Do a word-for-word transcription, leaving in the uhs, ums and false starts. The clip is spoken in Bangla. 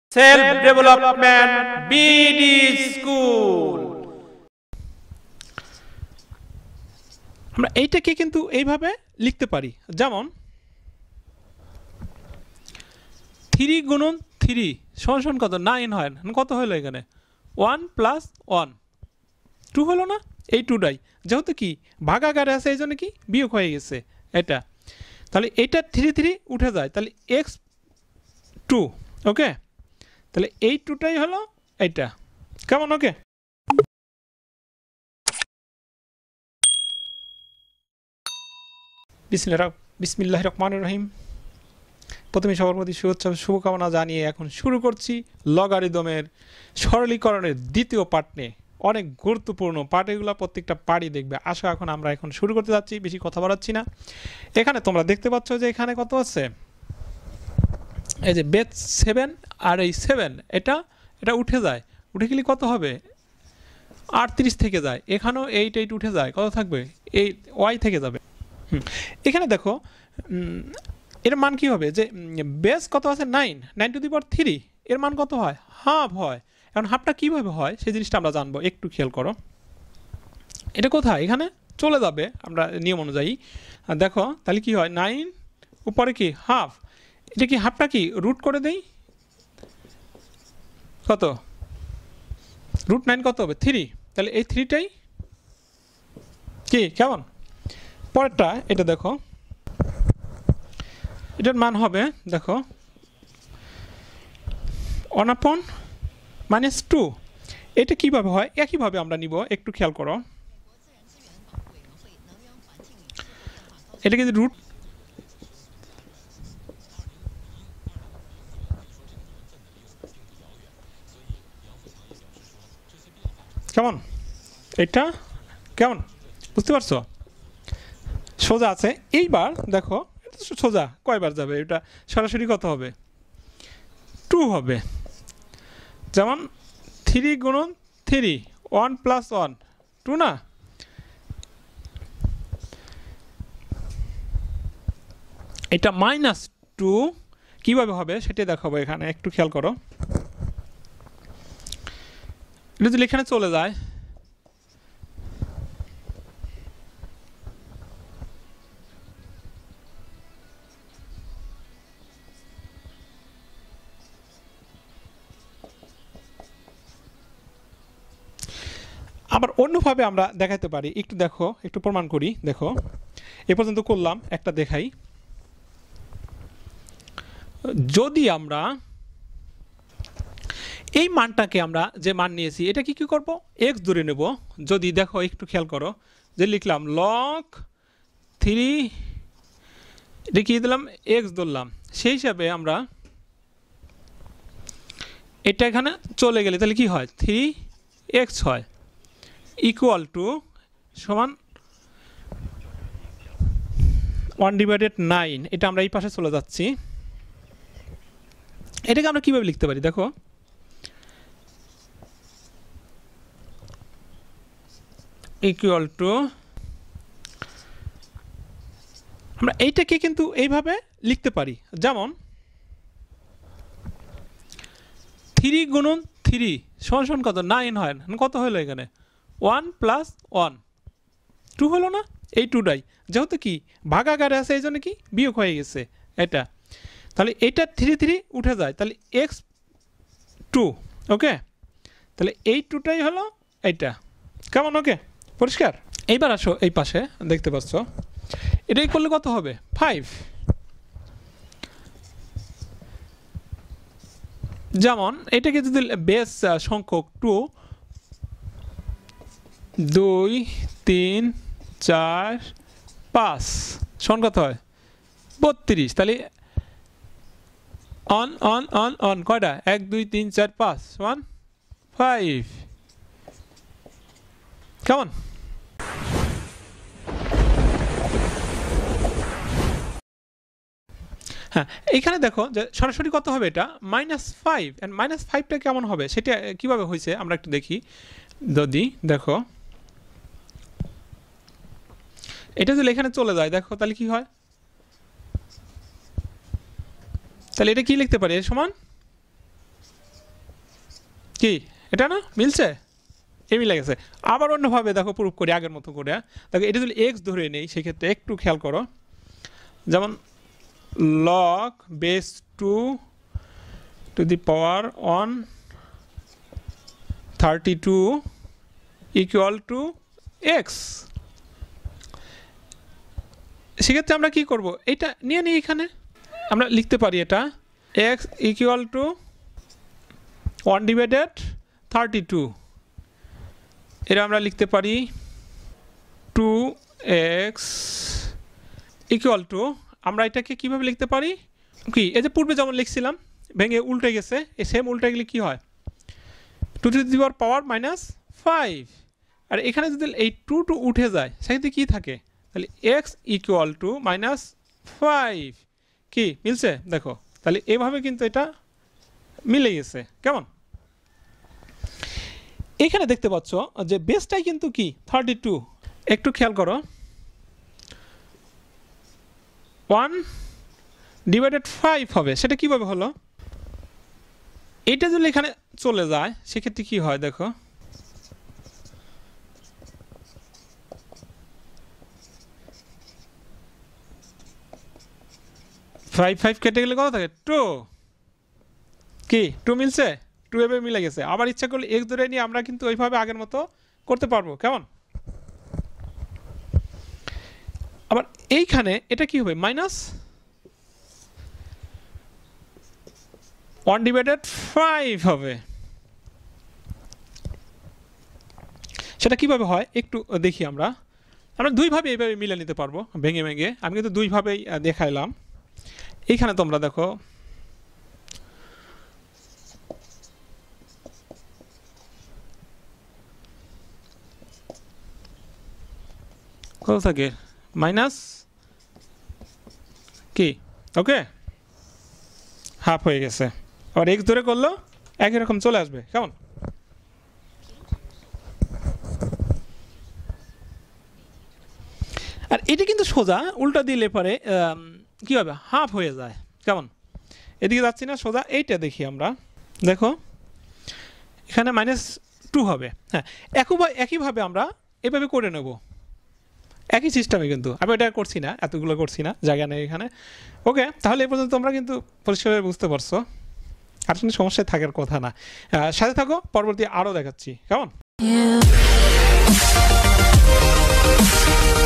Self development BD school. আমরা এইটাকে কিন্তু এইভাবে লিখতে পারি, যেমন থ্রি গুণন থ্রি সমান কত নাইন হয়, কত হলো এখানে ওয়ান প্লাস ওয়ান টু হলো না, এই টুটাই যেহেতু কি ভাগাকারে আছে এই জন্য কি বিয়োগ হয়ে গেছে এটা, তাহলে এটা থ্রি থ্রি উঠে যায়, তাহলে এক্স টু, ওকে, তাহলে এই টুটাই হলো এইটা, কেমন? ওকে, বিসমিল্লাহির রহমানির রহিম। প্রথমে সবার প্রতি শুভেচ্ছা শুভকামনা জানিয়ে এখন শুরু করছি লগারিদমের সরলীকরণের দ্বিতীয় পার্ট নিয়ে। অনেক গুরুত্বপূর্ণ পার্ট এগুলো, প্রত্যেকটা পার্টই দেখবে। আসো এখন আমরা এখন শুরু করতে যাচ্ছি, বেশি কথা বাড়াচ্ছি না। এখানে তোমরা দেখতে পাচ্ছ যে এখানে কত আছে, এই যে বেস সেভেন আর এই সেভেন এটা এটা উঠে যায়, উঠে গেলে কত হবে আটত্রিশ থেকে যায়, এখানেও এইট এইট উঠে যায়, কত থাকবে এই ওয়াই থেকে যাবে। হুম এখানে দেখো এর মান কি হবে, যে বেস কত আছে nine, nine to the power three, এর মান কত হয় হাফ হয়। এখন হাফটা কীভাবে হয় সেই জিনিসটা আমরা জানবো, একটু খেয়াল করো। এটা কোথায় এখানে চলে যাবে আমরা নিয়ম অনুযায়ী, দেখো তাহলে কি হয় নাইন উপরে কি হাফ, এটা কি হাফটা কি রুট করে দেই, কত রুট নাইন কত হবে থ্রি, তাহলে এই থ্রিটাই কি কেমন। পরেরটা এটা দেখো, এটার মান হবে দেখো ওয়ান আপন মাইনাস টু, এটা কীভাবে হয় একইভাবে আমরা নিব, একটু খেয়াল করো। এটা কিন্তু রুট কেমন, এটা কেমন বুঝতে পারছো, সোজা আছে। এইবার দেখো সোজা কয়বার যাবে, এটা সরাসরি কত হবে টু হবে, যেমন থ্রি গুণন three one plus one two না, এটা মাইনাস টু কীভাবে হবে সেটাই দেখাবো এখানে, একটু খেয়াল করো। এটা যদি এখানে চলে যায়, আবার অন্যভাবে আমরা দেখাতে পারি, একটু দেখো একটু প্রমাণ করি। দেখো এ পর্যন্ত করলাম, একটা দেখাই। যদি আমরা এই মানটাকে আমরা যে মান নিয়েছি এটা কি কি করব এক্স ধরে নেব, যদি দেখো একটু খেয়াল করো যে লিখলাম লগ থ্রি দেখিয়ে দিলাম এক্স ধরলাম, সেই হিসাবে আমরা এটা এখানে চলে গেলে তাহলে কি হয় থ্রি এক্স হয় ইকুয়াল টু সমান ওয়ান ডিভাইডেড নাইন, এটা আমরা এই পাশে চলে যাচ্ছি। এটাকে আমরা কীভাবে লিখতে পারি দেখো, ইকুয়াল টু আমরা এইটাকে কিন্তু এইভাবে লিখতে পারি, যেমন থ্রি গুণন থ্রি সমান কত নাইন হয়, কত হলো এখানে ওয়ান প্লাস ওয়ান টু হলো না, এই টুটাই যেহেতু কি ভাগাকারে আছে এই জন্য কি বিয়োগ হয়ে গেছে এটা, তাহলে এটা থ্রি থ্রি উঠে যায়, তাহলে এক্স টু, ওকে, তাহলে এই টুটাই হলো এইটা, কেমন? ওকে পরিষ্কার। এইবার আসো এই পাশে দেখতে পাচ্ছ এটাই করলে কত হবে ফাইভ, যেমন এটাকে যদি বেস সংখ্যক টু দুই তিন চার পাঁচ সমান কত হয় বত্রিশ, তাহলে অন অন অন অন কয়টা এক দুই তিন চার পাঁচ সমান ফাইভ, কেমন? হ্যাঁ এইখানে দেখো যে সরাসরি কত হবে এটা মাইনাস ফাইভ, অ্যান্ড মাইনাস ফাইভটা কেমন হবে সেটা কীভাবে হয়েছে আমরা একটু দেখি। যদি দেখো এটা যদি এখানে চলে যায় দেখো তাহলে কি হয়, তাহলে এটা কি লিখতে পারি সমান কি এটা না মিলছে এ মিলে গেছে আবার অন্যভাবে দেখো প্রুফ করি আগের মতো করে দেখো এটা যদি এক্স ধরে নেই সেক্ষেত্রে একটু খেয়াল করো যেমন log base two to the power on thirty two equal to x সেক্ষেত্রে আমরা কি করব এটা নিয়ে নিই এখানে আমরা লিখতে পারি এটা x equal to one divided thirty two এটা আমরা লিখতে পারি টু এক্স ইকুয়াল টু আমরা এটাকে কীভাবে লিখতে পারি কি এই যে পূর্বে যেমন লিখছিলাম ভেঙে উল্টে গেছে এই সেম উল্টে গেলে কী হয় two to the power minus five আর এখানে যদি এই টু টু উঠে যায় সেক্ষেত্রে কী থাকে তাহলে x equal to minus five কি মিলছে দেখো তাহলে এভাবে কিন্তু এটা মিলে গেছে কেমন এখানে দেখতে পাচ্ছ যে বেসটাই কিন্তু কি থার্টি টু একটু খেয়াল করো ওয়ান ডিভাইডেড ফাইভ হবে সেটা কিভাবে হলো এটা যদি এখানে চলে যায় সেক্ষেত্রে কি হয় দেখো ফাইভ ফাইভ কেটে গেলে কত থাকে টু কি টু মিলছে টু এভাবে মিলে গেছে আবার ইচ্ছা করলে এক্স ধরে নিয়ে আমরা কিন্তু ওইভাবে আগের মতো করতে পারবো কেমন আবার এইখানে এটা কি হবে মাইনাস ওয়ান ডিভাইডেড ফাইভ হবে সেটা কিভাবে হয় একটু দেখি আমরা আমরা দুইভাবে এইভাবে মিলে নিতে পারবো ভেঙে ভেঙে আমি কিন্তু দুইভাবেই দেখাইলাম এইখানে তোমরা দেখো কত থাকে মাইনাস কি ওকে হাফ হয়ে গেছে আর এক্স ধরে করলো একই রকম চলে আসবে কেমন আর এটা কিন্তু সোজা উল্টা দিলে পরে কি হবে হাফ হয়ে যায় কেমন এদিকে যাচ্ছি না সোজা এইটা দেখি আমরা দেখো এখানে মাইনাস টু হবে হ্যাঁ একইভাবে একইভাবে আমরা এভাবে করে নেব একই সিস্টেমে কিন্তু আমি এটা করছি না এতগুলো করছি না জায়গা নেই এখানে ওকে তাহলে এই পর্যন্ত তোমরা কিন্তু পরিষ্কার বুঝতে পারছো আর কোনো সমস্যা থাকার কথা না সাথে থাকো পরবর্তী আরও দেখাচ্ছি কেমন